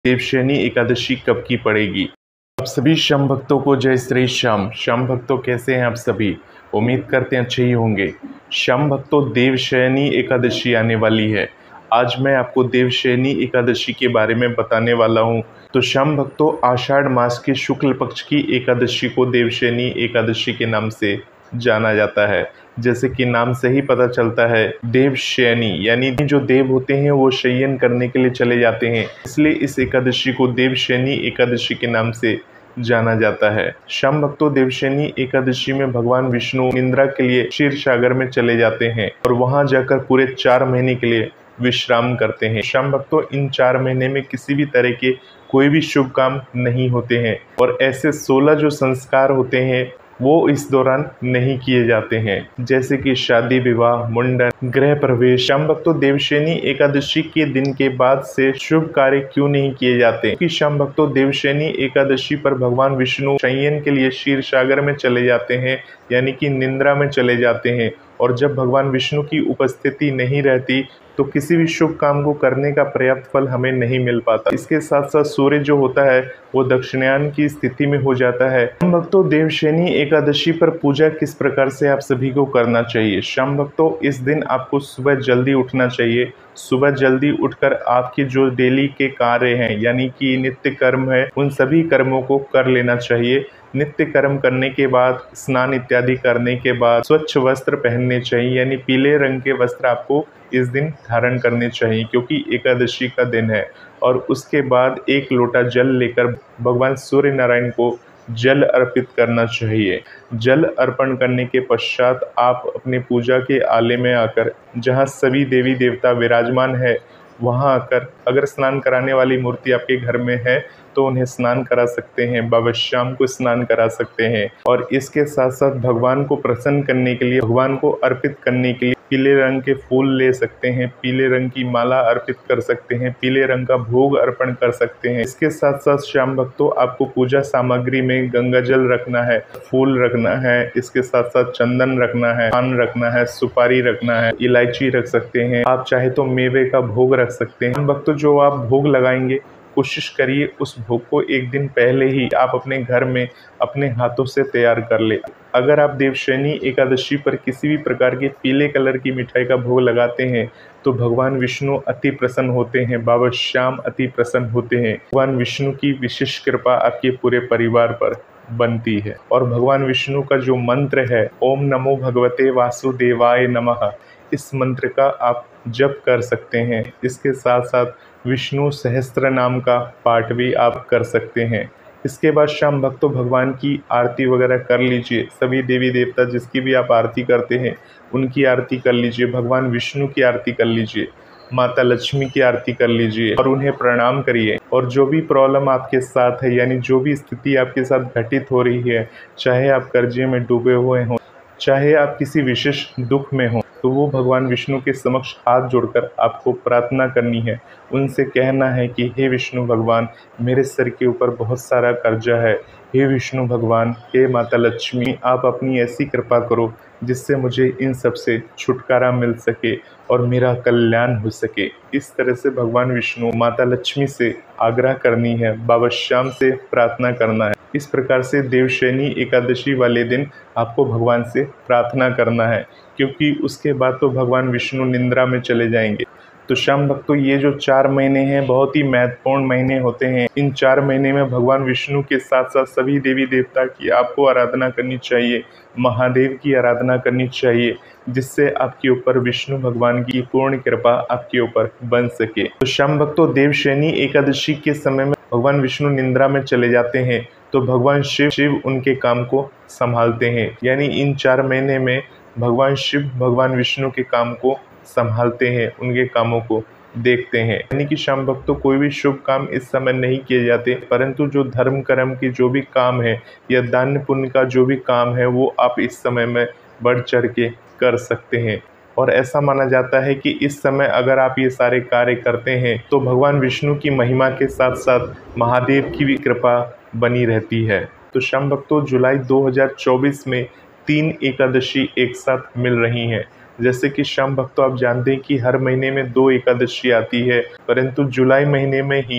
देवशयनी एकादशी कब की पड़ेगी। आप सभी श्याम भक्तों को जय श्री श्याम। श्याम भक्तों कैसे हैं आप सभी? उम्मीद करते हैं अच्छे ही होंगे। श्याम भक्तों, देवशयनी एकादशी आने वाली है। आज मैं आपको देवशयनी एकादशी के बारे में बताने वाला हूं। तो श्याम भक्तों, आषाढ़ मास के शुक्ल पक्ष की एकादशी को देवशयनी एकादशी के नाम से जाना जाता है। जैसे कि नाम से ही पता चलता है, देवशयनी यानी जो देव होते हैं वो शयन करने के लिए चले जाते हैं, इसलिए इस एकादशी को देवशयनी एकादशी के नाम से जाना जाता है। श्याम भक्तों, देवशयनी एकादशी में भगवान विष्णु निद्रा के लिए क्षीर सागर में चले जाते हैं और वहां जाकर पूरे 4 महीने के लिए विश्राम करते हैं। श्याम भक्तों, इन 4 महीने में किसी भी तरह के कोई भी शुभ काम नहीं होते हैं और ऐसे 16 जो संस्कार होते हैं वो इस दौरान नहीं किए जाते हैं, जैसे कि शादी विवाह, मुंडन, गृह प्रवेश। श्याम भक्तों, देवशयनी एकादशी के दिन के बाद से शुभ कार्य क्यों नहीं किए जाते? क्योंकि श्याम भक्तों, देवशयनी एकादशी पर भगवान विष्णु शयन के लिए क्षीर सागर में चले जाते हैं, यानी कि निद्रा में चले जाते हैं। और जब भगवान विष्णु की उपस्थिति नहीं रहती तो किसी भी शुभ काम को करने का पर्याप्त फल हमें नहीं मिल पाता। इसके साथ साथ सूर्य जो होता है वो दक्षिणायन की स्थिति में हो जाता है। श्याम भक्तों, देवशयनी एकादशी पर पूजा किस प्रकार से आप सभी को करना चाहिए? श्याम भक्तों, इस दिन आपको सुबह जल्दी उठना चाहिए। सुबह जल्दी उठकर आपके जो डेली के कार्य हैं, यानी कि नित्य कर्म है, उन सभी कर्मों को कर लेना चाहिए। नित्य कर्म करने के बाद, स्नान इत्यादि करने के बाद स्वच्छ वस्त्र पहनने चाहिए, यानी पीले रंग के वस्त्र आपको इस दिन धारण करने चाहिए क्योंकि एकादशी का दिन है। और उसके बाद 1 लोटा जल लेकर भगवान सूर्य नारायण को जल अर्पित करना चाहिए। जल अर्पण करने के पश्चात आप अपने पूजा के आले में आकर, जहाँ सभी देवी देवता विराजमान है, वहाँ आकर अगर स्नान कराने वाली मूर्ति आपके घर में है तो उन्हें स्नान करा सकते हैं, बाबा श्याम को स्नान करा सकते हैं। और इसके साथ साथ भगवान को प्रसन्न करने के लिए, भगवान को अर्पित करने के लिए पीले रंग के फूल ले सकते हैं, पीले रंग की माला अर्पित कर सकते हैं, पीले रंग का भोग अर्पण कर सकते हैं। इसके साथ साथ श्याम भक्तों, आपको पूजा सामग्री में गंगा जल रखना है, फूल रखना है, इसके साथ साथ चंदन रखना है, पान रखना है, सुपारी रखना है, इलायची रख सकते हैं, आप चाहे तो मेवे का भोग रख सकते हैं। भक्तों, जो आप भोग लगाएंगे कोशिश करिए उस भोग को 1 दिन पहले ही आप अपने घर में अपने हाथों से तैयार कर ले। अगर आप देवशयनी एकादशी पर किसी भी प्रकार के पीले कलर की मिठाई का भोग लगाते हैं तो भगवान विष्णु अति प्रसन्न होते हैं, बाबा श्याम अति प्रसन्न होते हैं। भगवान विष्णु की विशेष कृपा आपके पूरे परिवार पर बनती है। और भगवान विष्णु का जो मंत्र है, ओम नमो भगवते वासुदेवाय नमः, इस मंत्र का आप जप कर सकते हैं। इसके साथ साथ विष्णु सहस्त्र नाम का पाठ भी आप कर सकते हैं। इसके बाद श्याम भक्तों, भगवान की आरती वगैरह कर लीजिए। सभी देवी देवता जिसकी भी आप आरती करते हैं उनकी आरती कर लीजिए, भगवान विष्णु की आरती कर लीजिए, माता लक्ष्मी की आरती कर लीजिए और उन्हें प्रणाम करिए। और जो भी प्रॉब्लम आपके साथ है, यानी जो भी स्थिति आपके साथ घटित हो रही है, चाहे आप कर्जे में डूबे हुए हों, चाहे आप किसी विशेष दुख में हों, तो वो भगवान विष्णु के समक्ष हाथ जोड़कर आपको प्रार्थना करनी है। उनसे कहना है कि हे विष्णु भगवान, मेरे सर के ऊपर बहुत सारा कर्जा है। हे विष्णु भगवान, हे माता लक्ष्मी, आप अपनी ऐसी कृपा करो जिससे मुझे इन सब से छुटकारा मिल सके और मेरा कल्याण हो सके। इस तरह से भगवान विष्णु, माता लक्ष्मी से आग्रह करनी है, बाबा श्याम से प्रार्थना करना है। इस प्रकार से देवशयनी एकादशी वाले दिन आपको भगवान से प्रार्थना करना है, क्योंकि उसके बाद तो भगवान विष्णु निद्रा में चले जाएंगे। तो श्याम भक्तों, ये जो 4 महीने हैं बहुत ही महत्वपूर्ण महीने होते हैं। इन 4 महीने में भगवान विष्णु के साथ साथ सभी देवी देवता की आपको आराधना करनी चाहिए, महादेव की आराधना करनी चाहिए, जिससे आपके ऊपर विष्णु भगवान की पूर्ण कृपा आपके ऊपर बन सके। तो श्याम भक्तों, देवशयनी एकादशी के समय में भगवान विष्णु निद्रा में चले जाते हैं तो भगवान शिव उनके काम को संभालते हैं। यानी इन 4 महीने में भगवान शिव भगवान विष्णु के काम को संभालते हैं, उनके कामों को देखते हैं। यानी कि श्याम भक्तों, कोई भी शुभ काम इस समय नहीं किए जाते, परंतु जो धर्म कर्म के जो भी काम है या दान पुण्य का जो भी काम है वो आप इस समय में बढ़ चढ़ के कर सकते हैं। और ऐसा माना जाता है कि इस समय अगर आप ये सारे कार्य करते हैं तो भगवान विष्णु की महिमा के साथ साथ महादेव की भी कृपा बनी रहती है। तो श्याम भक्तों, जुलाई 2024 में 3 एकादशी एक साथ मिल रही हैं। जैसे कि श्याम भक्तों, आप जानते हैं कि हर महीने में 2 एकादशी आती है, परंतु जुलाई महीने में ही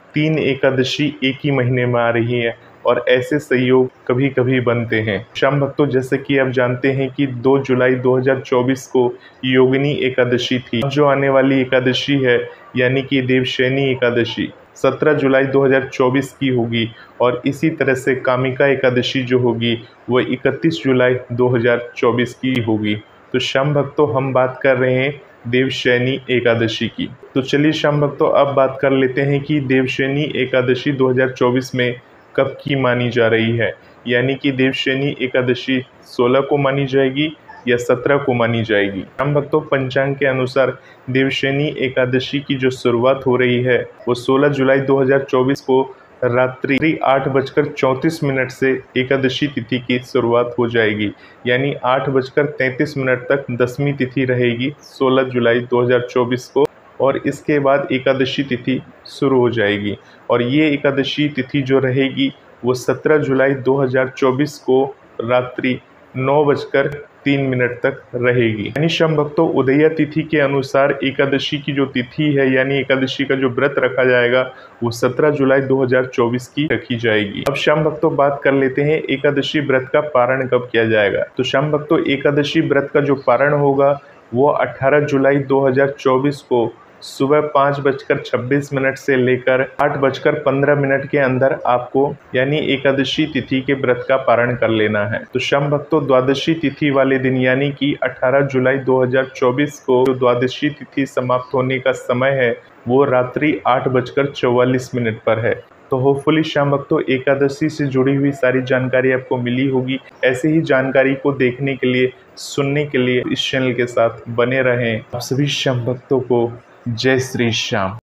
3 एकादशी एक ही महीने में आ रही है और ऐसे संयोग कभी कभी बनते हैं। श्याम भक्तों, जैसे कि आप जानते हैं कि 2 जुलाई 2024 को योगिनी एकादशी थी। जो आने वाली एकादशी है यानी कि देवशयनी एकादशी 17 जुलाई 2024 की होगी और इसी तरह से कामिका एकादशी जो होगी वो 31 जुलाई 2024 की होगी। तो श्याम भक्तों, हम बात कर रहे हैं देवशयनी एकादशी की। तो चलिए श्याम भक्तों, अब बात कर लेते हैं कि देवशयनी एकादशी 2024 में कब की मानी जा रही है, यानी कि देवशयनी एकादशी 16 को मानी जाएगी या 17 को मानी जाएगी। हम भक्तों, पंचांग के अनुसार देवशयनी एकादशी की जो शुरुआत हो रही है वो 16 जुलाई 2024 को रात्रि 8:34 से एकादशी तिथि की शुरुआत हो जाएगी, यानी 8:33 तक 10वीं तिथि रहेगी 16 जुलाई 2024 को और इसके बाद एकादशी तिथि शुरू हो जाएगी। और ये एकादशी तिथि जो रहेगी वो 17 जुलाई 2024 को रात्रि 9:03 तक रहेगी। यानी श्याम भक्तों, उदया तिथि के अनुसार एकादशी की जो तिथि है यानी एकादशी का जो व्रत रखा जाएगा वो 17 जुलाई 2024 की रखी जाएगी। अब श्याम भक्तों, बात कर लेते हैं एकादशी व्रत का पारण कब किया जाएगा। तो श्याम भक्तों, एकादशी व्रत का जो पारण होगा वो 18 जुलाई 2024 को सुबह 5:26 से लेकर 8:15 के अंदर आपको यानी एकादशी तिथि के व्रत का पारण कर लेना है। तो श्याम भक्तों, द्वादशी तिथि वाले दिन यानी कि 18 जुलाई 2024 को जो द्वादशी तिथि समाप्त होने का समय है वो रात्रि 8:44 पर है। तो होपफुली श्याम भक्तों, एकादशी से जुड़ी हुई सारी जानकारी आपको मिली होगी। ऐसे ही जानकारी को देखने के लिए, सुनने के लिए इस चैनल के साथ बने रहें। आप सभी श्याम भक्तों को जय श्री श्याम।